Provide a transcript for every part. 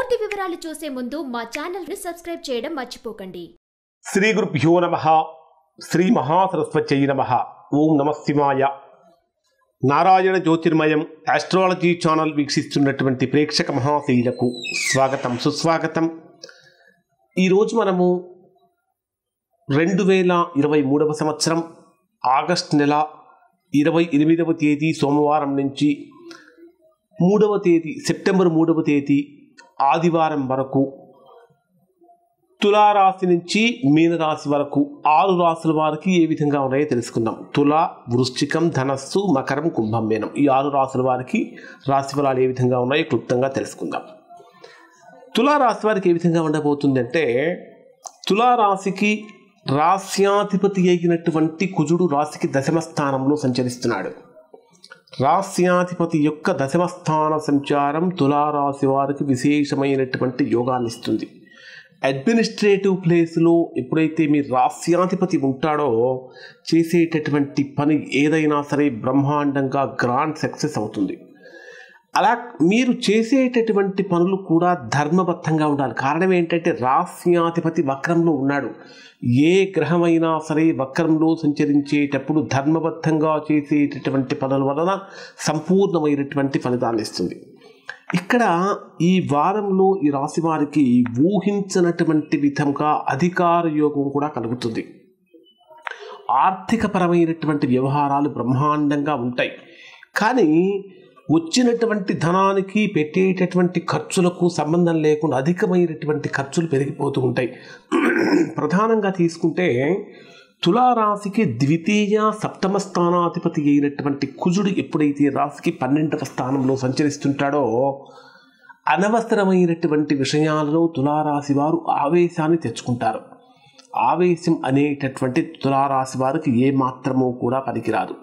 పూర్తి వివరాలు చూసే ముందు మా ఛానల్ ని సబ్స్క్రైబ్ చేయడం మర్చిపోకండి. శ్రీ గురుభ్యో నమః. శ్రీ మహాసరస్వత్యై నమః. ఓం నమః శివాయ. నారాయణ జ్యోతిర్మయం ఆస్ట్రాలజీ ఛానల్ వీక్షిస్తున్నటువంటి ప్రేక్షక మహాశైలకు స్వాగతం సుస్వాగతం. ఈరోజు మనము 2023వ సంవత్సరం ఆగస్టు నెల 28వ తేదీ సోమవారం నుంచి 3వ తేదీ సెప్టెంబర్ 3వ తేదీ ఆదివారం వరకు తులారాశి నుంచి మీనరాశి వరకు 6 రాశుల వారికి ఏ విధంగా ఉన్నాయో తెలుసుకుందాం. తుల, వృశ్చికం, ధనస్సు, మకరం, కుంభం, మీనం ఈ 6 రాశుల వారికి రాశి ఫలాలు ఏ విధంగా ఉన్నాయో క్లుప్తంగా తెలుసుకుందాం. తులారాశి వారికి ఏ విధంగా ఉండబోతుంది అంటే, తులారాశికి రాశ్యాధిపతి అయినటువంటి కుజుడు రాశికి దశమ స్థానంలో సంచరిస్తున్నాడు. రాశ్యాధిపతి యొక్క దశమ స్థాన సంచారం తులారాశి వారికి విశేషమైనటువంటి యోగాన్ని ఇస్తుంది. అడ్మినిస్ట్రేటివ్ ప్లేస్లో ఎప్పుడైతే మీ రాశ్యాధిపతి ఉంటాడో చేసేటటువంటి పని ఏదైనా సరే బ్రహ్మాండంగా గ్రాండ్ సక్సెస్ అవుతుంది. అలా మీరు చేసేటటువంటి పనులు కూడా ధర్మబద్ధంగా ఉండాలి. కారణం ఏంటంటే రాశ్యాధిపతి వక్రంలో ఉన్నాడు. ఏ గ్రహమైనా సరే వక్రంలో సంచరించేటప్పుడు ధర్మబద్ధంగా చేసేటటువంటి పనుల వలన సంపూర్ణమైనటువంటి ఫలితాన్ని ఇస్తుంది. ఇక్కడ ఈ వారంలో ఈ రాశి వారికి ఊహించినటువంటి విధంగా అధికార యోగం కూడా కలుగుతుంది. ఆర్థికపరమైనటువంటి వ్యవహారాలు బ్రహ్మాండంగా ఉంటాయి. కానీ వచ్చినటువంటి ధనానికి పెట్టేటటువంటి ఖర్చులకు సంబంధం లేకుండా అధికమైనటువంటి ఖర్చులు పెరిగిపోతూ ఉంటాయి. ప్రధానంగా తీసుకుంటే తులారాశికి ద్వితీయ సప్తమ స్థానాధిపతి అయినటువంటి కుజుడు ఎప్పుడైతే రాశికి 12వ స్థానంలో సంచరిస్తుంటాడో అనవసరమైనటువంటి విషయాలలో తులారాశి వారు ఆవేశాన్ని తెచ్చుకుంటారు. ఆవేశం అనేటటువంటి తులారాశి వారికి ఏమాత్రమూ కూడా పనికిరాదు.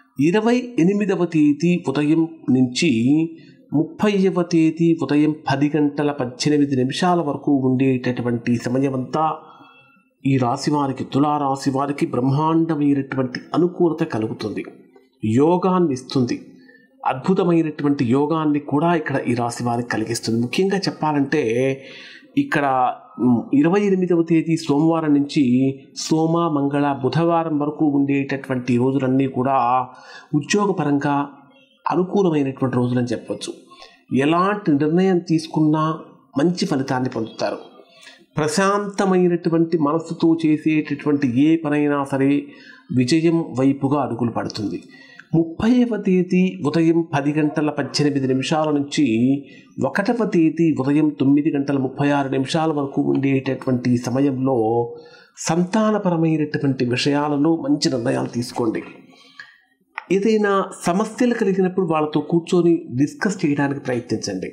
28వ తేదీ ఉదయం నుంచి 30వ తేదీ ఉదయం 10:18 వరకు ఉండేటటువంటి సమయమంతా ఈ రాశి వారికి తులారాశి వారికి బ్రహ్మాండమైనటువంటి అనుకూలత కలుగుతుంది. యోగాన్ని ఇస్తుంది. అద్భుతమైనటువంటి యోగాన్ని కూడా ఇక్కడ ఈ రాశి వారికి కలిగిస్తుంది. ముఖ్యంగా చెప్పాలంటే ఇక్కడ 28వ తేదీ సోమవారం నుంచి సోమ, మంగళ, బుధవారం వరకు ఉండేటటువంటి రోజులన్నీ కూడా ఉద్యోగపరంగా అనుకూలమైనటువంటి రోజులని చెప్పవచ్చు. ఎలాంటి నిర్ణయం తీసుకున్నా మంచి ఫలితాన్ని పొందుతారు. ప్రశాంతమైనటువంటి మనసుతో చేసేటటువంటి ఏ పనైనా సరే విజయం వైపుగా అడుగులు పడుతుంది. 30వ తేదీ ఉదయం 10:18 నుంచి 1వ తేదీ ఉదయం 9:36 వరకు ఉండేటటువంటి సమయంలో సంతానపరమైనటువంటి విషయాలలో మంచి నిర్ణయాలు తీసుకోండి. ఏదైనా సమస్యలు కలిగినప్పుడు వాళ్ళతో కూర్చొని డిస్కస్ చేయడానికి ప్రయత్నించండి.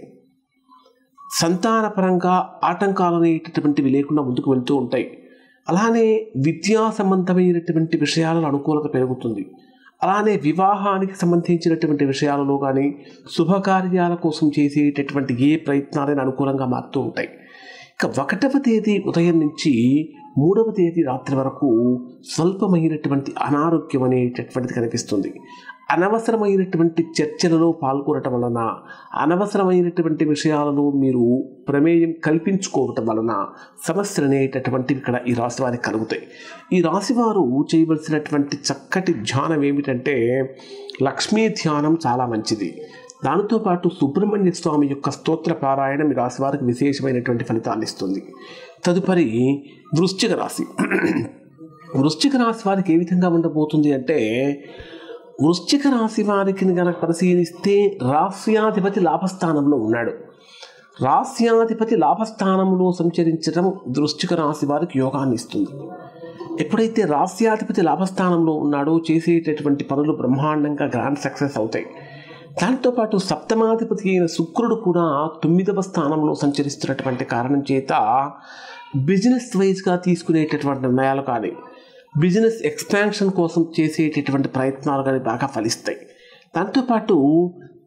సంతానపరంగా ఆటంకాలు అనేటటువంటివి లేకుండా ముందుకు వెళ్తూ ఉంటాయి. అలానే విద్యా సంబంధమైనటువంటి విషయాలలో అనుకూలత పెరుగుతుంది. అలానే వివాహానికి సంబంధించినటువంటి విషయాలలో కానీ శుభకార్యాల కోసం చేసేటటువంటి ఏ ప్రయత్నాలైనా అనుకూలంగా మారుతూ ఉంటాయి. ఇక 1వ తేదీ ఉదయం నుంచి 3వ తేదీ రాత్రి వరకు స్వల్పమైనటువంటి అనారోగ్యం అనేటటువంటిది కనిపిస్తుంది. అనవసరమైనటువంటి చర్చలలో పాల్గొనటం వలన, అనవసరమైనటువంటి విషయాలలో మీరు ప్రమేయం కల్పించుకోవటం వలన సమస్యలు అనేటటువంటివి ఇక్కడ ఈ రాశి వారికి కలుగుతాయి. ఈ రాశివారు చేయవలసినటువంటి చక్కటి ధ్యానం ఏమిటంటే లక్ష్మీ ధ్యానం చాలా మంచిది. దానితో పాటు సుబ్రహ్మణ్య స్వామి యొక్క స్తోత్ర పారాయణం ఈ రాశి వారికి విశేషమైనటువంటి ఫలితాన్ని ఇస్తుంది. తదుపరి వృశ్చిక రాశి. వృశ్చిక రాశి వారికి ఏ విధంగా ఉండబోతుంది అంటే, వృశ్చిక రాశి వారికి కనుక పరిశీలిస్తే రాశ్యాధిపతి లాభస్థానంలో ఉన్నాడు. రాశ్యాధిపతి లాభస్థానంలో సంచరించడం వృశ్చిక రాశి వారికి యోగాన్ని ఇస్తుంది. ఎప్పుడైతే రాశ్యాధిపతి లాభస్థానంలో ఉన్నాడో చేసేటటువంటి పనులు బ్రహ్మాండంగా గ్రాండ్ సక్సెస్ అవుతాయి. దాంతోపాటు సప్తమాధిపతి అయిన శుక్రుడు కూడా 9వ స్థానంలో సంచరిస్తున్నటువంటి కారణం చేత బిజినెస్ వైజ్గా తీసుకునేటటువంటి నిర్ణయాలు కానీ బిజినెస్ ఎక్స్పాన్షన్ కోసం చేసేటటువంటి ప్రయత్నాలు కానీ బాగా ఫలిస్తాయి. దాంతోపాటు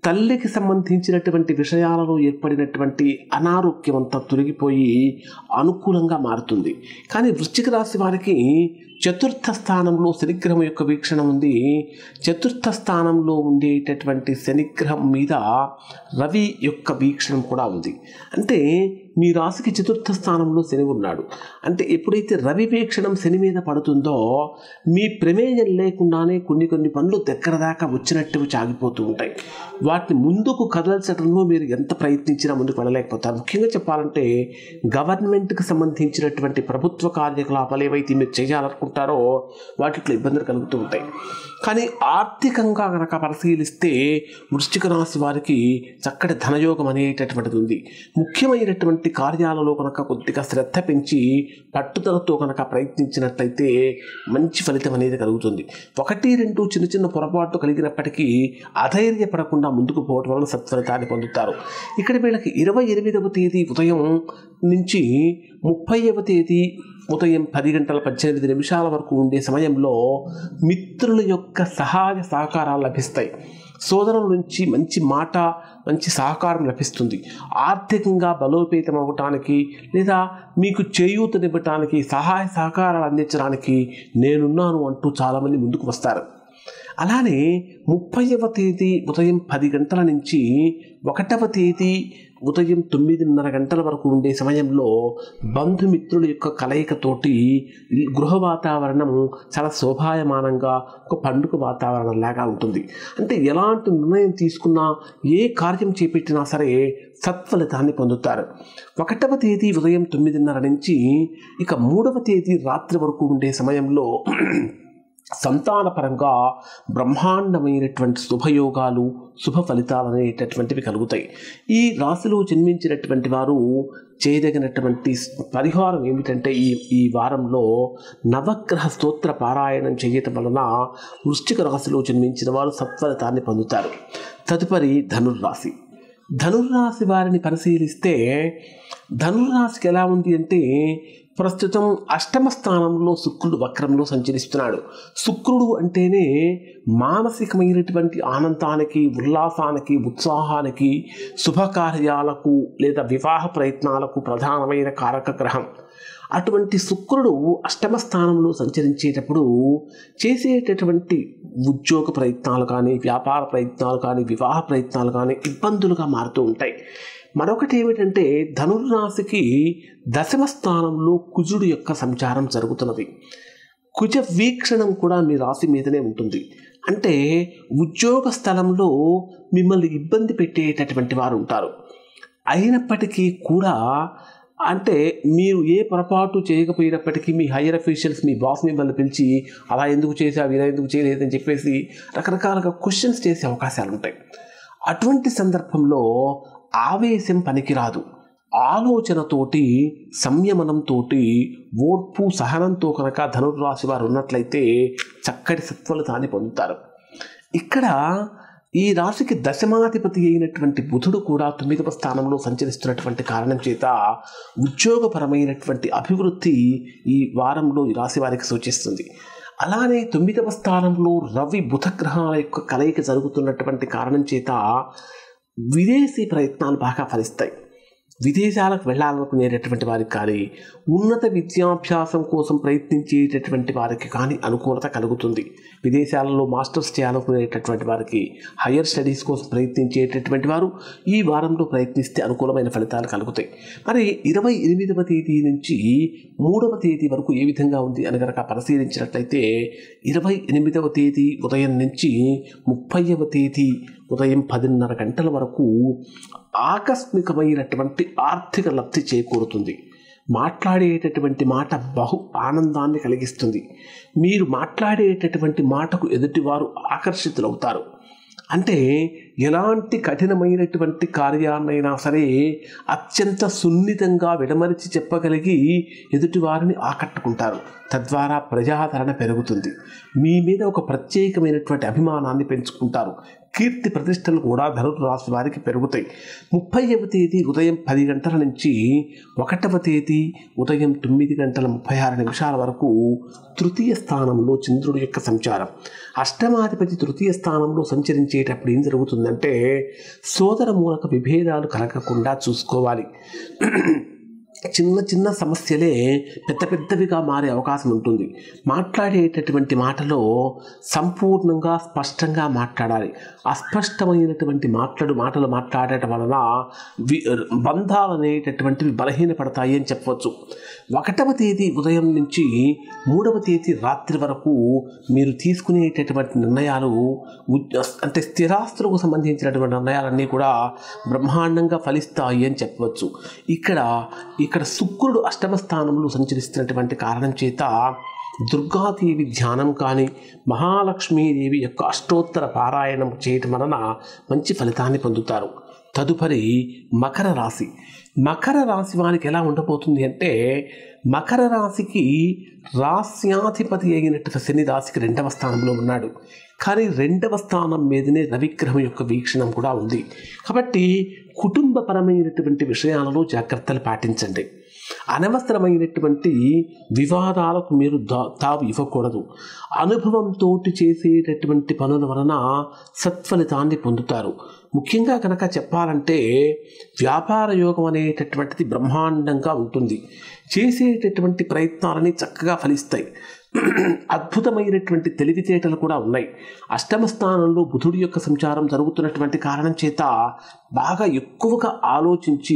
తల్లికి సంబంధించినటువంటి విషయాలలో ఏర్పడినటువంటి అనారోగ్యం అంతా తొలగిపోయి అనుకూలంగా మారుతుంది. కానీ వృశ్చిక రాశి వారికి చతుర్థ స్థానంలో శనిగ్రహం యొక్క వీక్షణ ఉంది. చతుర్థ స్థానంలో ఉండేటటువంటి శనిగ్రహం మీద రవి యొక్క వీక్షణం కూడా ఉంది. అంటే మీ రాశికి చతుర్థ స్థానంలో శని ఉన్నాడు. అంటే ఎప్పుడైతే రవి వీక్షణం శని మీద పడుతుందో మీ ప్రమేయం లేకుండానే కొన్ని పనులు దగ్గర దాకా వచ్చినట్టు సాగిపోతూ ఉంటాయి. వాటిని ముందుకు కదల్చడంలో మీరు ఎంత ప్రయత్నించినా ముందుకు వెళ్ళలేకపోతారు. ముఖ్యంగా చెప్పాలంటే గవర్నమెంట్కి సంబంధించినటువంటి ప్రభుత్వ కార్యకలాపాలు ఏవైతే మీరు చేయాలనుకుంటారో వాటిలో ఇబ్బందులు కలుగుతూ ఉంటాయి. కానీ ఆర్థికంగా కనుక పరిశీలిస్తే వృశ్చిక రాశి వారికి చక్కటి ధనయోగం అనేటటువంటిది ఉంది. ముఖ్యమైనటువంటి కార్యాలలో కనుక కొద్దిగా శ్రద్ధ పెంచి పట్టుదలతో కనుక ప్రయత్నించినట్లయితే మంచి ఫలితం అనేది కలుగుతుంది. 1-2 చిన్న పొరపాట్లు కలిగినప్పటికీ అధైర్యపడకుండా ముందుకు పోవడం వల్ల సత్ఫలితాన్ని పొందుతారు. ఇక్కడ వీళ్ళకి 28వ తేదీ ఉదయం నుంచి 30వ తేదీ ఉదయం 10:18 వరకు ఉండే సమయంలో మిత్రుల యొక్క సహాయ సహకారాలు లభిస్తాయి. సోదరుల నుంచి మంచి మాట, మంచి సహకారం లభిస్తుంది. ఆర్థికంగా బలోపేతం అవ్వటానికి లేదా మీకు చేయూతనివ్వటానికి, సహాయ సహకారాలు అందించడానికి నేనున్నాను అంటూ చాలామంది ముందుకు వస్తారు. అలానే 30వ తేదీ ఉదయం 10 గంటల నుంచి 1వ తేదీ ఉదయం 9:30 గంటల వరకు ఉండే సమయంలో బంధుమిత్రుల యొక్క కలయికతోటి గృహ వాతావరణం చాలా శోభాయమానంగా ఒక పండుగ వాతావరణం లాగా ఉంటుంది. అంటే ఎలాంటి నిర్ణయం తీసుకున్నా, ఏ కార్యం చేపట్టినా సరే సత్ఫలితాన్ని పొందుతారు. 1వ తేదీ ఉదయం 9:30 నుంచి ఇక 3వ తేదీ రాత్రి వరకు ఉండే సమయంలో సంతానపరంగా బ్రహ్మాండమైనటువంటి శుభయోగాలు, శుభ ఫలితాలు అనేటటువంటివి కలుగుతాయి. ఈ రాశిలో జన్మించినటువంటి వారు చేయదగినటువంటి పరిహారం ఏమిటంటే ఈ వారంలో నవగ్రహ స్తోత్ర పారాయణం చేయటం వలన వృశ్చిక రాశిలో జన్మించిన వారు సత్ఫలితాన్ని పొందుతారు. తదుపరి ధనుర్రాశి. ధనుర్రాశి వారిని పరిశీలిస్తే ధనుర్రాశికి ఎలా ఉంది అంటే ప్రస్తుతం 8వ స్థానంలో శుక్రుడు వక్రంలో సంచరిస్తున్నాడు. శుక్రుడు అంటేనే మానసికమైనటువంటి ఆనందానికి, ఉల్లాసానికి, ఉత్సాహానికి, శుభకార్యాలకు లేదా వివాహ ప్రయత్నాలకు ప్రధానమైన కారక గ్రహం. అటువంటి శుక్రుడు 8వ స్థానంలో సంచరించేటప్పుడు చేసేటటువంటి ఉద్యోగ ప్రయత్నాలు కానీ, వ్యాపార ప్రయత్నాలు కానీ, వివాహ ప్రయత్నాలు కానీ ఇబ్బందులుగా మారుతూ ఉంటాయి. మరొకటి ఏమిటంటే ధనుర్రాశికి 10వ స్థానంలో కుజుడు యొక్క సంచారం జరుగుతున్నది. కుజ వీక్షణం కూడా మీ రాశి మీదనే ఉంటుంది. అంటే ఉద్యోగ స్థలంలో మిమ్మల్ని ఇబ్బంది పెట్టేటటువంటి వారు ఉంటారు. అయినప్పటికీ కూడా అంటే మీరు ఏ పొరపాటు చేయకపోయినప్పటికీ మీ హైయర్ అఫీషియల్స్, మీ బాస్ మిమ్మల్ని పిలిచి అలా ఎందుకు చేసావు, ఇలా ఎందుకు చేయలేదని చెప్పేసి రకరకాలుగా క్వశ్చన్స్ చేసే అవకాశాలు ఉంటాయి. అటువంటి సందర్భంలో ఆవేశం పనికిరాదు. ఆలోచనతోటి, సంయమనంతో, ఓర్పు సహనంతో కనుక ధనుర్రాశి వారు ఉన్నట్లయితే చక్కటి సత్ఫలితాన్ని పొందుతారు. ఇక్కడ ఈ రాశికి దశమాధిపతి అయినటువంటి బుధుడు కూడా 9వ స్థానంలో సంచరిస్తున్నటువంటి కారణం చేత ఉద్యోగపరమైనటువంటి అభివృద్ధి ఈ వారంలో ఈ రాశి వారికి సూచిస్తుంది. అలానే 9వ స్థానంలో రవి బుధ గ్రహాల యొక్క కలయిక జరుగుతున్నటువంటి కారణం చేత విదేశీ ప్రయత్నాలు బాగా ఫలిస్తాయి. విదేశాలకు వెళ్ళాలనుకునేటటువంటి వారికి కానీ, ఉన్నత విద్యాభ్యాసం కోసం ప్రయత్నించేటటువంటి వారికి కానీ అనుకూలత కలుగుతుంది. విదేశాలలో మాస్టర్స్ చేయాలనుకునేటటువంటి వారికి, హయ్యర్ స్టడీస్ కోసం ప్రయత్నించేటటువంటి వారు ఈ వారంలో ప్రయత్నిస్తే అనుకూలమైన ఫలితాలు కలుగుతాయి. మరి 28వ తేదీ నుంచి 3వ తేదీ వరకు ఏ విధంగా ఉంది అని కనుక పరిశీలించినట్లయితే 28వ తేదీ ఉదయం నుంచి 30వ తేదీ ఉదయం 10:30 గంటల వరకు ఆకస్మికమైనటువంటి ఆర్థిక లబ్ధి చేకూరుతుంది. మాట్లాడేటటువంటి మాట బహు ఆనందాన్ని కలిగిస్తుంది. మీరు మాట్లాడేటటువంటి మాటకు ఎదుటివారు ఆకర్షితులవుతారు. అంటే ఎలాంటి కఠినమైనటువంటి కార్యాన్నైనా సరే అత్యంత సున్నితంగా విడమరిచి చెప్పగలిగి ఎదుటివారిని ఆకట్టుకుంటారు. తద్వారా ప్రజాదరణ పెరుగుతుంది. మీ మీద ఒక ప్రత్యేకమైనటువంటి అభిమానాన్ని పెంచుకుంటారు. కీర్తి ప్రతిష్టలు కూడా ధనుర్రాశి వారికి పెరుగుతాయి. 30వ తేదీ ఉదయం 10 గంటల నుంచి 1వ తేదీ ఉదయం 9 గంటల 36 నిమిషాల వరకు తృతీయ స్థానంలో చంద్రుడి యొక్క సంచారం. అష్టమాధిపతి తృతీయ స్థానంలో సంచరించేటప్పుడు ఏం జరుగుతుందంటే సోదర మూలక విభేదాలు కలగకుండా చూసుకోవాలి. చిన్న చిన్న సమస్యలే పెద్ద పెద్దవిగా మారే అవకాశం ఉంటుంది. మాట్లాడేటటువంటి మాటలో సంపూర్ణంగా స్పష్టంగా మాట్లాడాలి. అస్పష్టమైనటువంటి మాటలు మాట్లాడటం వలన బంధాలు అనేటటువంటివి బలహీనపడతాయి అని చెప్పవచ్చు. 1వ తేదీ ఉదయం నుంచి 3వ తేదీ రాత్రి వరకు మీరు తీసుకునేటటువంటి నిర్ణయాలు అంటే స్థిరాస్తులకు సంబంధించినటువంటి నిర్ణయాలన్నీ కూడా బ్రహ్మాండంగా ఫలిస్తాయి అని చెప్పవచ్చు. ఇక్కడ శుక్రుడు అష్టమ స్థానంలో సంచరిస్తున్నటువంటి కారణం చేత దుర్గాదేవి ధ్యానం కానీ మహాలక్ష్మీదేవి యొక్క అష్టోత్తర పారాయణం చేయటం వలన మంచి ఫలితాన్ని పొందుతారు. తదుపరి మకర రాశి. మకర రాశి వారికి ఎలా ఉండబోతుంది అంటే మకర రాశికి రాస్యాధిపతి అయినటువంటి శని రాశికి 2వ స్థానంలో ఉన్నాడు. కానీ 2వ స్థానం మీదనే రవిగ్రహం యొక్క వీక్షణం కూడా ఉంది. కాబట్టి కుటుంబపరమైనటువంటి విషయాలలో జాగ్రత్తలు పాటించండి. అనవసరమైనటువంటి వివాదాలకు మీరు తావు ఇవ్వకూడదు. అనుభవంతో చేసేటటువంటి పనుల వలన సత్ఫలితాన్ని పొందుతారు. ముఖ్యంగా కనుక చెప్పాలంటే వ్యాపార యోగం అనేటటువంటిది బ్రహ్మాండంగా ఉంటుంది. చేసేటటువంటి ప్రయత్నాలని చక్కగా ఫలిస్తాయి. అద్భుతమైనటువంటి తెలివితేటలు కూడా ఉన్నాయి. అష్టమ స్థానంలో బుధుడి యొక్క సంచారం జరుగుతున్నటువంటి కారణం చేత బాగా ఎక్కువగా ఆలోచించి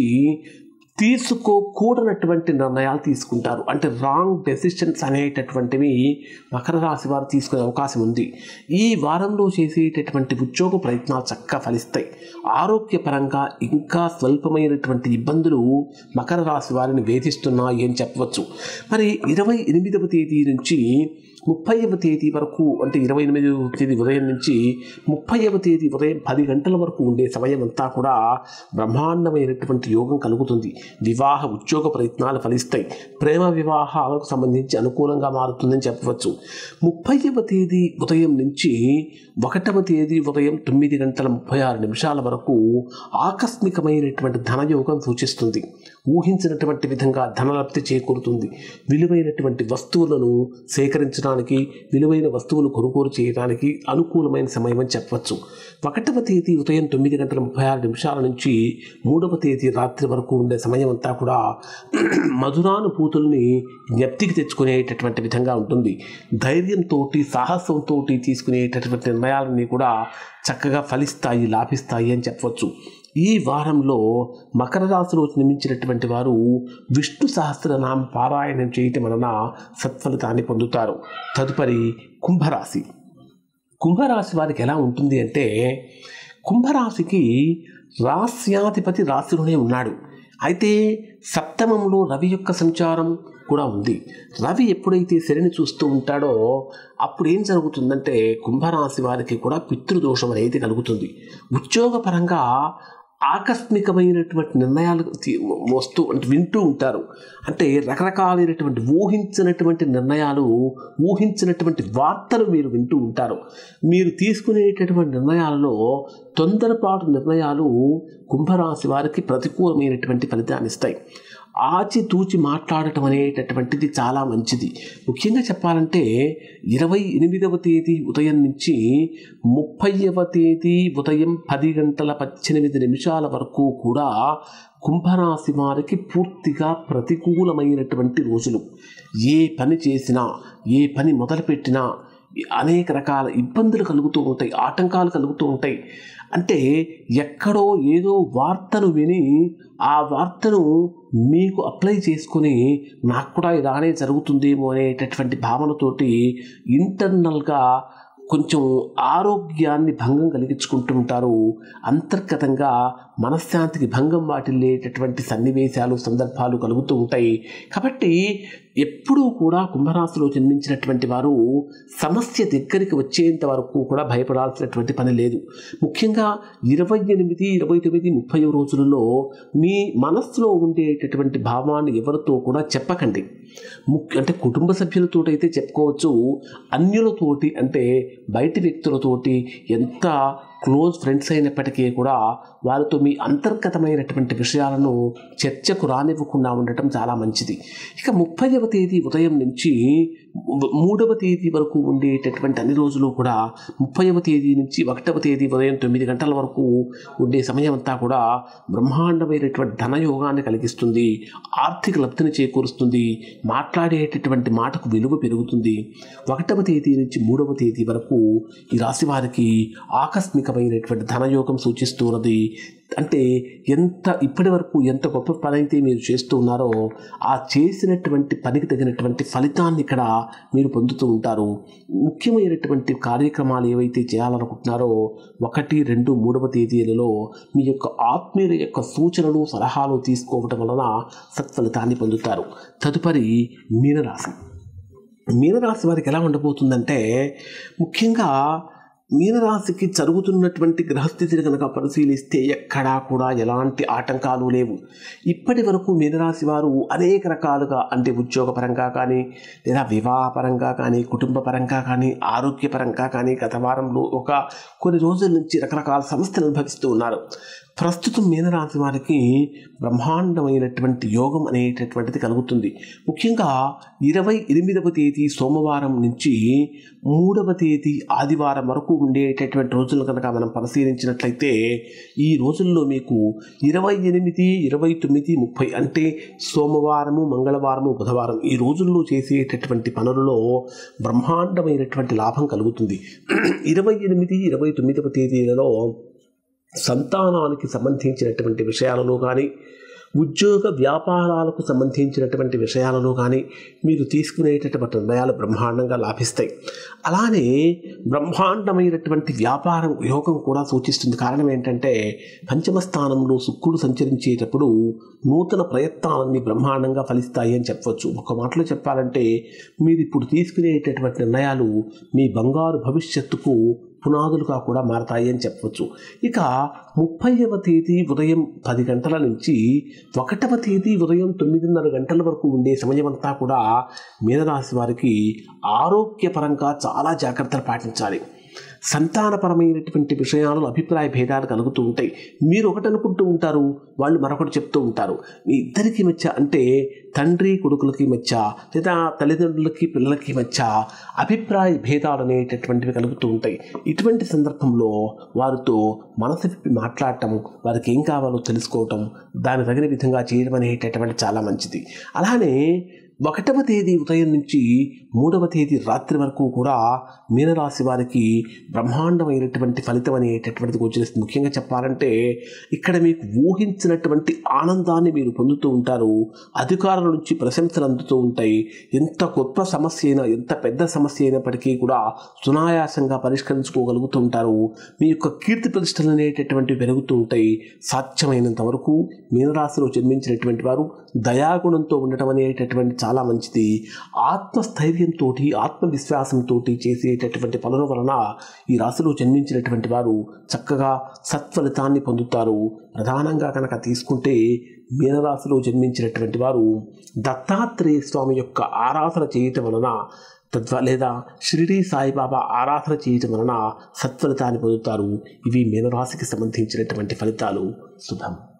తీసుకోకూడనటువంటి నిర్ణయాలు తీసుకుంటారు. అంటే రాంగ్ డెసిషన్స్ అనేటటువంటివి మకర రాశి వారు తీసుకునే అవకాశం ఉంది. ఈ వారంలో చేసేటటువంటి ఉద్యోగ ప్రయత్నాలు చక్కగా ఫలిస్తాయి. ఆరోగ్యపరంగా ఇంకా స్వల్పమైనటువంటి ఇబ్బందులు మకర రాశి వారిని వేధిస్తున్నాయి అని చెప్పవచ్చు. మరి 28వ తేదీ నుంచి 30వ తేదీ వరకు అంటే 28వ తేదీ ఉదయం నుంచి 30వ తేదీ ఉదయం 10 గంటల వరకు ఉండే సమయం అంతా కూడా బ్రహ్మాండమైనటువంటి యోగం కలుగుతుంది. వివాహ ఉద్యోగ ప్రయత్నాలు ఫలిస్తాయి. ప్రేమ వివాహాలకు సంబంధించి అనుకూలంగా మారుతుందని చెప్పవచ్చు. 30వ తేదీ ఉదయం నుంచి 1వ తేదీ ఉదయం 9 గంటల 36 నిమిషాల వరకు ఆకస్మికమైనటువంటి ధనయోగం సూచిస్తుంది. ఊహించినటువంటి విధంగా ధనలబ్ధి చేకూరుతుంది. విలువైనటువంటి వస్తువులను సేకరించడానికి, విలువైన వస్తువులు కొనుగోలు చేయడానికి అనుకూలమైన సమయం అని చెప్పవచ్చు. 1వ తేదీ ఉదయం 9 గంటల 36 నిమిషాల నుంచి 3వ తేదీ రాత్రి వరకు ఉండే సమయం అంతా కూడా మధురానుభూతుల్ని జ్ఞప్తికి తెచ్చుకునేటటువంటి విధంగా ఉంటుంది. ధైర్యంతో సాహసంతో తీసుకునేటటువంటి నిర్ణయాలన్నీ కూడా చక్కగా ఫలిస్తాయి, లాభిస్తాయి అని చెప్పవచ్చు. ఈ వారంలో మకర రాశిలో జన్మించినటువంటి వారు విష్ణు సహస్రనామ పారాయణం చేయటం వలన సత్ఫలితాన్ని పొందుతారు. తదుపరి కుంభరాశి. కుంభరాశి వారికి ఎలా ఉంటుంది అంటే కుంభరాశికి రాస్యాధిపతి రాశిలోనే ఉన్నాడు. అయితే సప్తమంలో రవి యొక్క సంచారం కూడా ఉంది. రవి ఎప్పుడైతే శనిని చూస్తూ ఉంటాడో అప్పుడు ఏం జరుగుతుందంటే కుంభరాశి వారికి కూడా పితృదోషం అనేది కలుగుతుంది. ఉద్యోగపరంగా ఆకస్మికమైనటువంటి నిర్ణయాలు వింటూ ఉంటారు. అంటే రకరకాలైనటువంటి ఊహించినటువంటి నిర్ణయాలు, ఊహించినటువంటి వార్తలు మీరు వింటూ ఉంటారు. మీరు తీసుకునేటటువంటి నిర్ణయాలలో తొందరపాటు నిర్ణయాలు కుంభరాశి వారికి ప్రతికూలమైనటువంటి ఫలితాన్ని ఇస్తాయి. ఆచితూచి మాట్లాడటం అనేటటువంటిది చాలా మంచిది. ముఖ్యంగా చెప్పాలంటే 28వ తేదీ ఉదయం నుంచి 30వ తేదీ ఉదయం 10 గంటల 18 నిమిషాల వరకు కూడా కుంభరాశి వారికి పూర్తిగా ప్రతికూలమైనటువంటి రోజులు. ఏ పని చేసినా, ఏ పని మొదలుపెట్టినా అనేక రకాల ఇబ్బందులు కలుగుతూ ఉంటాయి, ఆటంకాలు కలుగుతూ ఉంటాయి. అంటే ఎక్కడో ఏదో వార్తను విని ఆ వార్తను మీకు అప్లై చేసుకుని నాకు కూడా ఇలానే జరుగుతుందేమో అనేటటువంటి భావనతోటి ఇంటర్నల్గా కొంచెం ఆరోగ్యాన్ని భంగం కలిగించుకుంటూ ఉంటారు. అంతర్గతంగా మనశ్శాంతికి భంగం వాటిల్లేటటువంటి సన్నివేశాలు, సందర్భాలు కలుగుతూ ఉంటాయి. కాబట్టి ఎప్పుడూ కూడా కుంభరాశిలో జన్మించినటువంటి వారు సమస్య దగ్గరికి వచ్చేంత వరకు కూడా భయపడాల్సినటువంటి పని లేదు. ముఖ్యంగా 28, 29, 30 రోజులలో మీ మనస్సులో ఉండేటటువంటి భావాన్ని ఎవరితో కూడా చెప్పకండి. అంటే కుటుంబ సభ్యులతో అయితే చెప్పుకోవచ్చు, అన్యులతోటి అంటే బయటి వ్యక్తులతోటి ఎంత క్లోజ్ ఫ్రెండ్స్ అయినప్పటికీ కూడా వారితో మీ అంతర్గతమైనటువంటి విషయాలను చర్చకు రానివ్వకుండా ఉండటం చాలా మంచిది. ఇక 30వ తేదీ ఉదయం నుంచి 3వ తేదీ వరకు ఉండేటటువంటి అన్ని రోజులు కూడా 30వ తేదీ నుంచి 1వ తేదీ ఉదయం 9 గంటల వరకు ఉండే సమయం అంతా కూడా బ్రహ్మాండమైనటువంటి ధనయోగాన్ని కలిగిస్తుంది, ఆర్థిక లబ్ధిని చేకూరుస్తుంది, మాట్లాడేటటువంటి మాటకు విలువ పెరుగుతుంది. 1వ తేదీ నుంచి 3వ తేదీ వరకు ఈ రాశి వారికి ఆకస్మికమైనటువంటి ధనయోగం సూచిస్తున్నది. అంటే ఇప్పటి వరకు ఎంత గొప్ప పని అయితే మీరు చేస్తూ ఉన్నారో ఆ చేసినటువంటి పనికి తగినటువంటి ఫలితాన్ని ఇక్కడ మీరు పొందుతూ ఉంటారు. ముఖ్యమైనటువంటి కార్యక్రమాలు ఏవైతే చేయాలనుకుంటున్నారో 1, 2, 3వ తేదీలలో మీ యొక్క ఆత్మీయుల యొక్క సూచనలు సలహాలు తీసుకోవటం వలన సత్ఫలితాన్ని పొందుతారు. తదుపరి మీనరాశి. మీనరాశి వారికి ఎలా ఉండబోతుందంటే, ముఖ్యంగా మీనరాశికి జరుగుతున్నటువంటి గ్రహస్థితిని కనుక పరిశీలిస్తే ఎక్కడా కూడా ఎలాంటి ఆటంకాలు లేవు. ఇప్పటి వరకు మీనరాశి వారు అనేక రకాలుగా, అంటే ఉద్యోగపరంగా కానీ, లేదా వివాహపరంగా కానీ, కుటుంబ పరంగా కానీ, ఆరోగ్యపరంగా కానీ గత వారంలో కొన్ని రోజుల నుంచి రకరకాల సమస్యలు అనుభవిస్తూ ఉన్నారు. ప్రస్తుతం మీనరాశి వారికి బ్రహ్మాండమైనటువంటి యోగం అనేటటువంటిది కలుగుతుంది. ముఖ్యంగా 28వ తేదీ సోమవారం నుంచి 3వ తేదీ ఆదివారం వరకు ఉండేటటువంటి రోజులను కనుక మనం పరిశీలించినట్లయితే ఈ రోజుల్లో మీకు 28, 29, 30 అంటే సోమవారము, మంగళవారము, బుధవారం ఈ రోజుల్లో చేసేటటువంటి పనులలో బ్రహ్మాండమైనటువంటి లాభం కలుగుతుంది. 28, 29వ తేదీలలో సంతానానికి సంబంధించినటువంటి విషయాలలో కానీ, ఉద్యోగ వ్యాపారాలకు సంబంధించినటువంటి విషయాలలో కానీ మీరు తీసుకునేటటువంటి నిర్ణయాలు బ్రహ్మాండంగా లాభిస్తాయి. అలానే బ్రహ్మాండమైనటువంటి వ్యాపారం యోగం కూడా సూచిస్తుంది. కారణం ఏంటంటే, పంచమ స్థానంలో శుక్రుడు సంచరించేటప్పుడు నూతన ప్రయత్నాలన్నీ బ్రహ్మాండంగా ఫలిస్తాయి అని చెప్పవచ్చు. ఒక మాటలో చెప్పాలంటే, మీరు ఇప్పుడు తీసుకునేటటువంటి నిర్ణయాలు మీ బంగారు భవిష్యత్తుకు పునాదులుగా కూడా మారతాయి అని చెప్పవచ్చు. ఇక 30వ తేదీ ఉదయం 10 గంటల నుంచి 1వ తేదీ ఉదయం 9:30 గంటల వరకు ఉండే సమయం అంతా కూడా మీనరాశి వారికి ఆరోగ్యపరంగా చాలా జాగ్రత్తలు పాటించాలి. సంతానపరమైనటువంటి విషయాలలో అభిప్రాయ భేదాలు కలుగుతూ ఉంటాయి. మీరు ఒకటి అనుకుంటూ ఉంటారు, వాళ్ళు మరొకటి చెప్తూ ఉంటారు. మీ ఇద్దరికి మధ్య, అంటే తండ్రి కొడుకులకి మధ్య, లేదా తల్లిదండ్రులకి పిల్లలకి మధ్య అభిప్రాయ భేదాలు అనేటటువంటివి కలుగుతూ ఉంటాయి. ఇటువంటి సందర్భంలో వారితో మనసు విప్పి మాట్లాడటం, వారికి ఏం కావాలో తెలుసుకోవటం, దాని తగిన విధంగా చేయడం అనేటటువంటి చాలా మంచిది. అలానే 1వ తేదీ ఉదయం నుంచి 3వ తేదీ రాత్రి వరకు కూడా మీనరాశి వారికి బ్రహ్మాండమైనటువంటి ఫలితం అనేటటువంటిది గోచరిస్తుంది. ముఖ్యంగా చెప్పాలంటే, ఇక్కడ మీకు ఊహించినటువంటి ఆనందాన్ని మీరు పొందుతూ ఉంటారు. అధికారుల నుంచి ప్రశంసలు అందుతూ ఉంటాయి. ఎంత గొప్ప సమస్య అయినా, ఎంత పెద్ద సమస్య అయినప్పటికీ కూడా సునాయాసంగా పరిష్కరించుకోగలుగుతూ ఉంటారు. మీ యొక్క కీర్తి ప్రతిష్టలు అనేటటువంటివి పెరుగుతూ ఉంటాయి. సాధ్యమైనంత వరకు మీనరాశిలో జన్మించినటువంటి వారు దయాగుణంతో ఉండటం అనేటటువంటి చాలా మంచిది. ఆత్మస్థైర్యంతో, ఆత్మవిశ్వాసంతో చేసేటటువంటి పనుల వలన ఈ రాశిలో జన్మించినటువంటి వారు చక్కగా సత్ఫలితాన్ని పొందుతారు. ప్రధానంగా కనుక తీసుకుంటే మీనరాశిలో జన్మించినటువంటి వారు దత్తాత్రేయ స్వామి యొక్క ఆరాధన చేయటం వలన, లేదా షిరిడీ సాయిబాబా ఆరాధన చేయటం వలన సత్ఫలితాన్ని పొందుతారు. ఇవి మీనరాశికి సంబంధించినటువంటి ఫలితాలు. శుభం.